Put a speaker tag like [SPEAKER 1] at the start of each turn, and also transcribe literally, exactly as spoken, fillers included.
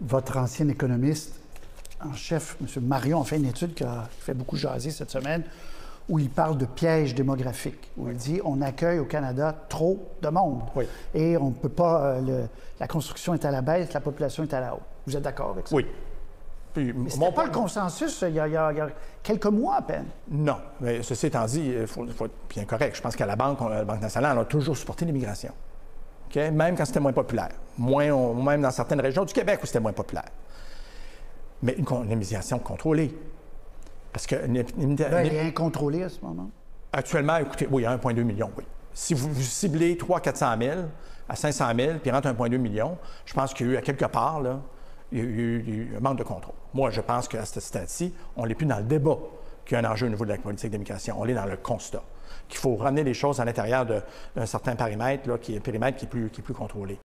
[SPEAKER 1] votre ancien économiste en chef, M. Marion, a fait une étude qui a fait beaucoup jaser cette semaine, où il parle de piège démographique, où il dit on accueille au Canada trop de monde.
[SPEAKER 2] Oui.
[SPEAKER 1] Et on ne peut pas. Euh, le, la construction est à la baisse, la population est à la hausse. Vous êtes d'accord avec ça?
[SPEAKER 2] Oui.
[SPEAKER 1] Puis, mais c'était pas le consensus il y, a, il, y a, il y a quelques mois à peine.
[SPEAKER 2] Non. Mais ceci étant dit, il faut, faut être bien correct. Je pense qu'à la Banque, on, la Banque nationale, on a toujours supporté l'immigration. Okay? Même quand c'était moins populaire. Moins, on, même dans certaines régions du Québec où c'était moins populaire. Mais une, une immigration contrôlée. Parce que... Une, une,
[SPEAKER 1] Là, elle est incontrôlée à ce moment?
[SPEAKER 2] Actuellement, écoutez, oui, un virgule deux million, oui. Si vous, vous ciblez trois cents à quatre cent mille à cinq cent mille, puis rentre un virgule deux million, je pense qu'il y a eu, à quelque part, là, il y a eu, il y a eu un manque de contrôle. Moi, je pense qu'à ce stade-ci, on n'est plus dans le débat qu'il y a un enjeu au niveau de la politique d'immigration. On est dans le constat qu'il faut ramener les choses à l'intérieur d'un certain périmètre, là, qui est un périmètre qui est plus, qui est plus contrôlé.